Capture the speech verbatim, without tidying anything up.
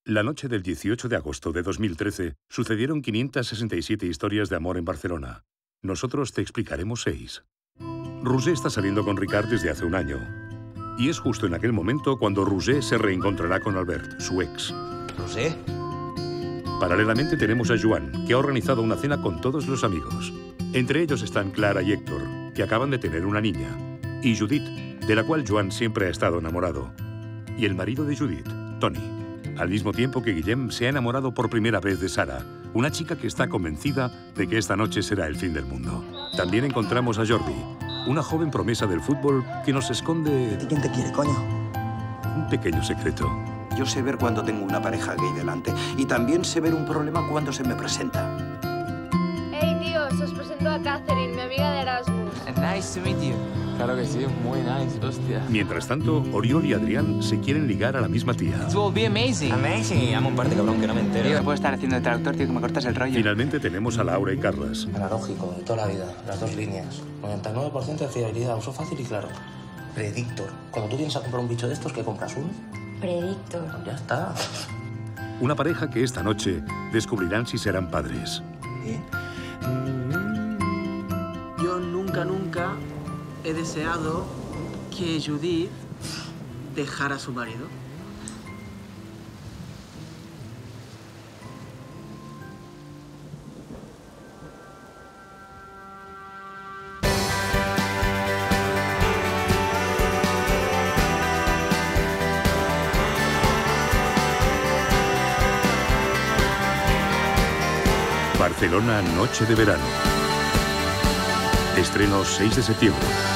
La noche del dieciocho de agosto de dos mil trece sucedieron quinientas sesenta y siete historias de amor en Barcelona. Nosotros te explicaremos seis. Roger está saliendo con Ricard desde hace un año. Y es justo en aquel momento cuando Roger se reencontrará con Albert, su ex. ¿Roger? Paralelamente tenemos a Joan, que ha organizado una cena con todos los amigos. Entre ellos están Clara y Héctor, que acaban de tener una niña. Y Judith, de la cual Joan siempre ha estado enamorado. Y el marido de Judith, Tony. Al mismo tiempo que Guillem se ha enamorado por primera vez de Sara, una chica que está convencida de que esta noche será el fin del mundo. También encontramos a Jordi, una joven promesa del fútbol que nos esconde... ¿Quién te quiere, coño? Un pequeño secreto. Yo sé ver cuando tengo una pareja gay delante y también sé ver un problema cuando se me presenta. Hey, tíos, os presento a Catherine, mi amiga de Erasmus. Nice to meet you. Claro que sí, muy nice, hostia. Mientras tanto, Oriol y Adrián se quieren ligar a la misma tía. It will be amazing. Amazing. Amo un parte, cabrón, que no me entero. Tío, puedo estar haciendo el traductor, tío, que me cortas el rollo. Finalmente tenemos a Laura y Carlas. Analógico, de toda la vida, las dos líneas. noventa y nueve por ciento de fiabilidad, uso fácil y claro. Predictor. Cuando tú tienes a comprar un bicho de estos, ¿qué compras? ¿Uno? Predictor. Ya está. Una pareja que esta noche descubrirán si serán padres. ¿Sí? Yo nunca, nunca he deseado que Judith dejara a su marido. Barcelona, noche de verano. Estreno seis de septiembre.